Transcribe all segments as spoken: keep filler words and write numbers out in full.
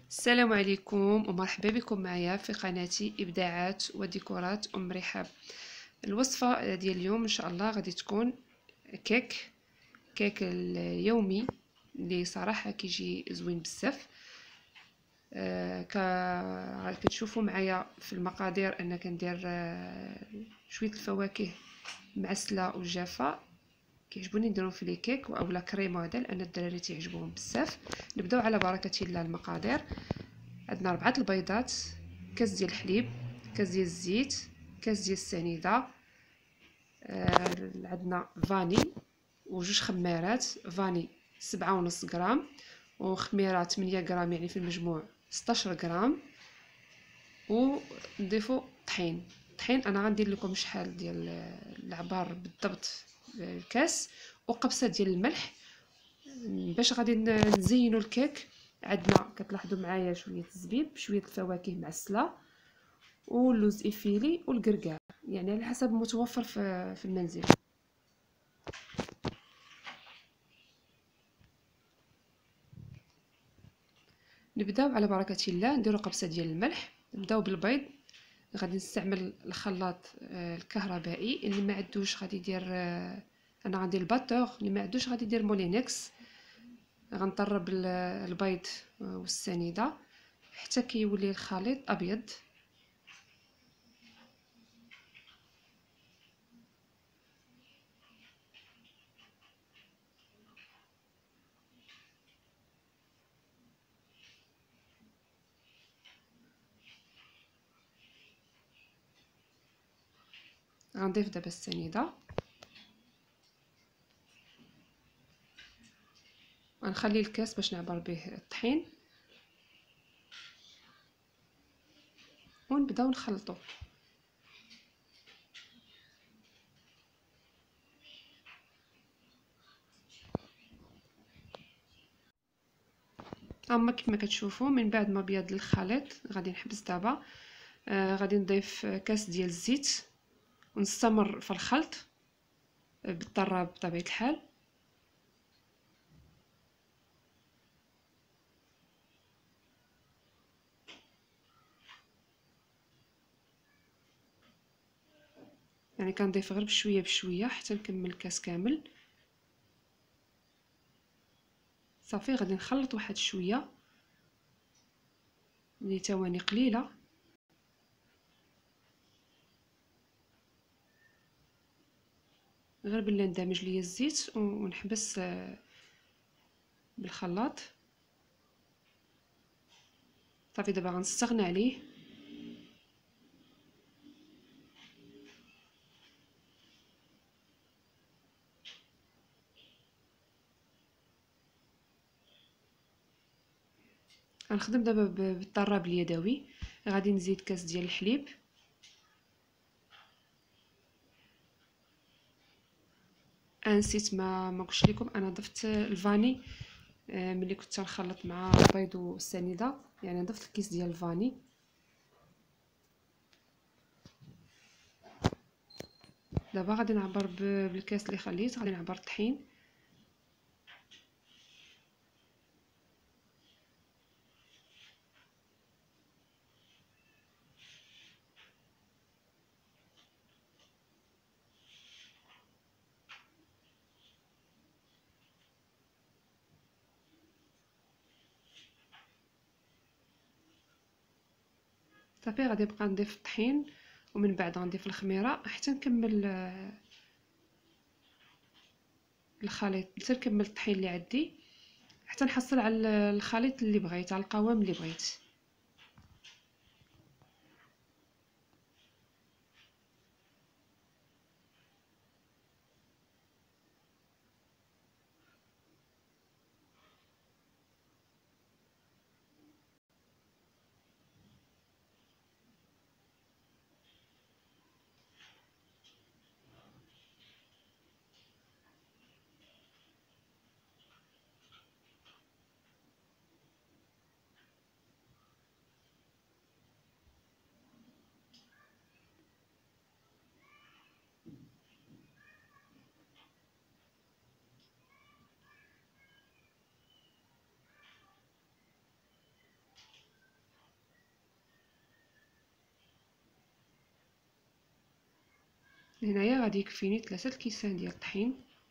السلام عليكم ومرحبا بكم معايا في قناتي ابداعات وديكورات ام رحاب. الوصفه ديال اليوم ان شاء الله غادي تكون كيك كيك اليومي اللي صراحه كيجي زوين بزاف. آه كتشوفوا معايا في المقادير انا كندير آه شويه الفواكه معسله وجافه، كيعجبوني نديرهم في لي كيك اولا كريمه هذا لان الدراري تيعجبوهم بزاف. نبداو على بركه الله. المقادير: عندنا ربعة البيضات، كاس ديال الحليب، كاس ديال الزيت، كاس ديال السنيده، آه عندنا فاني وجوج خمارات. فاني سبعة ونص غرام وخميره ثمانية غرام، يعني في المجموع ستة عشر غرام. ونضيفو طحين. الطحين انا غندير لكم شحال ديال العبار بالضبط الكاس، وقبصه ديال الملح باش غادي نزينوا الكيك. عندنا كتلاحظوا معايا شويه الزبيب، شويه الفواكه معسله، واللوز افيلي والكركاع، يعني على حسب المتوفر في في المنزل. نبداو على بركه الله. نديروا قبصه ديال الملح. نبداو بالبيض. غادي نستعمل الخلاط الكهربائي. اللي ما عندوش غادي يدير، انا غندير الباتور. اللي ما عندوش غادي يدير مولينكس. غنطرب البيض والسنيده حتى كيولي الخليط ابيض. غنضيف دابا السنيده، غنخلي الكاس باش نعبر به الطحين ونبداو نخلطو. اما كما كتشوفوا من بعد ما بيض الخليط غادي نحبس دابا. آه غادي نضيف كاس ديال الزيت ونستمر في الخلط بالطراب بطبيعه الحال. يعني كنضيف غير بشويه بشويه حتى نكمل الكاس كامل. صافي غادي نخلط واحد شويه لثواني قليله. غير بلا ندمج ليا الزيت ونحبس بالخلاط. صافي دابا غنستغنى عليه. غنخدم دابا بالطراب اليدوي. غادي نزيد كاس ديال الحليب، نسيت ما ما قلتش لكم انا ضفت الفاني ملي كنت نخلط مع البيض والسنيده، يعني ضفت الكيس ديال الفاني. دابا غادي نعبر بالكاس اللي خليت، غادي نعبر الطحين. صافي غادي نبقى نضيف الطحين ومن بعد غنضيف الخميره حتى نكمل الخليط، حتى نكمل الطحين اللي عندي حتى نحصل على الخليط اللي بغيت، على القوام اللي بغيت. هنايا غادي يكفيني ثلاثة الكيسان ديال الطحين.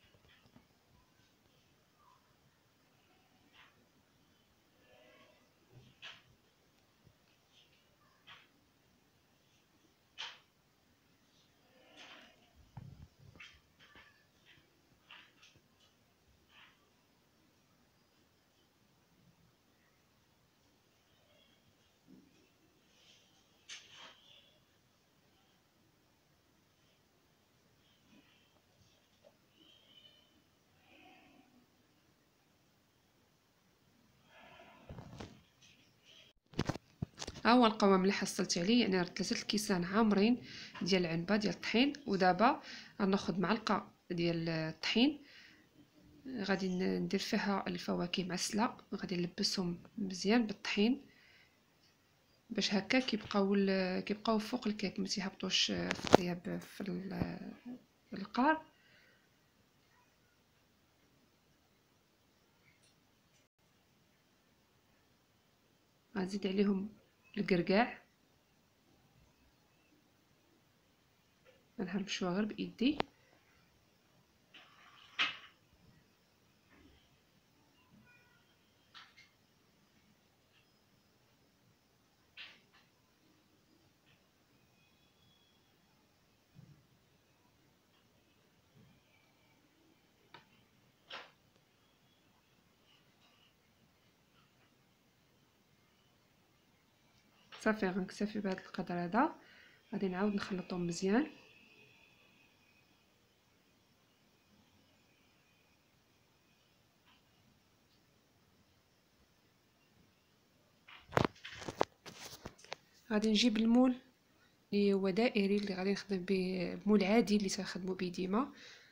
ها هو القوام اللي حصلت عليه، يعني ثلاثه الكيسان عامرين ديال العنبه ديال الطحين. ودابا غناخذ معلقه ديال الطحين، غادي ندير فيها الفواكه معسله، غادي نلبسهم مزيان بالطحين باش هكا كيبقاو كيبقاو فوق الكيك، ما تيهبطوش في الطياب في القار. غنزيد عليهم الكركاع، غنهربشوها غير بايدي. صافي غنكتفي بهذا القدر هذا، غادي نعاود نخلطهم مزيان. غادي نجيب المول اللي هو دائري اللي غادي نخدم به، المول عادي اللي تنخدموا به ديما،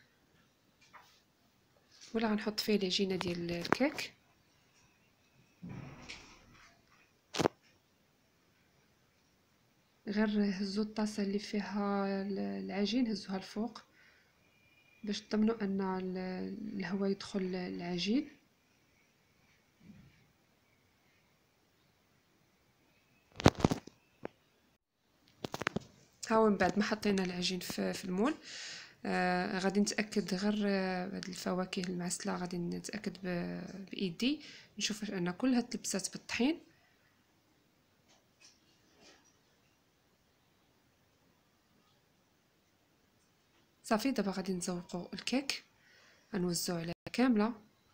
ولا غنحط فيه العجينه ديال الكيك. غير هزوا الطاسه اللي فيها العجين، هزوها الفوق باش تضمنوا ان الهواء يدخل العجين. ها من بعد ما حطينا العجين في المول، آه غادي نتاكد غير هاد الفواكه المعسله، غادي نتاكد بايدي نشوف ان كلها تلبسات بالطحين. صافي دابا غادي نزوقوا الكيك، غنوزعوا عليها كامله.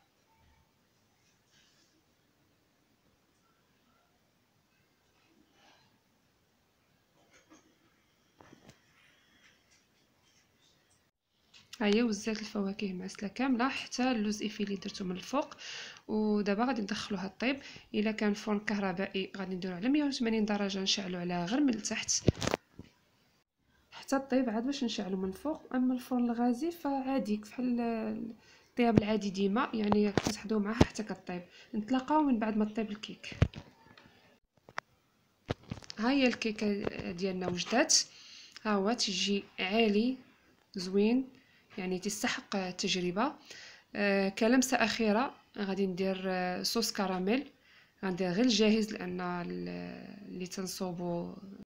هيا وزعت الفواكه المعسله كامله حتى اللوز ايفي اللي درتو من الفوق. ودابا غادي ندخلوها الطيب. الا كان فرن كهربائي غادي نديرو على مية وثمانين درجه، نشعلو عليها غير من التحت حتى الطيب عاد باش نشعلو من الفوق. اما الفرن الغازي فعادي بحال الطياب العادي ديما، يعني كتحضروا معها حتى كطيب. نتلاقاو من بعد ما طيب الكيك. ها هي الكيكه ديالنا وجدات، ها هو تيجي عالي زوين، يعني تستحق التجربه. آه كلمسه اخيره غادي ندير آه صوص كراميل، غندير غير الجاهز لان اللي تنصوبو